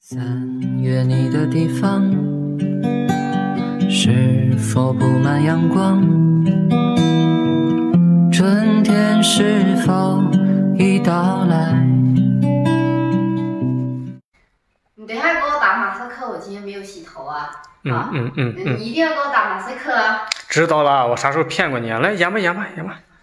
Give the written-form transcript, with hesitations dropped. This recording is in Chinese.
3月你的地方是否布满阳光？春天是否已到来？ 你等一下给我打马赛克，我今天没有洗头啊！你一定要给我打马赛克啊！ 知道了，我啥时候骗过你啊？来演吧。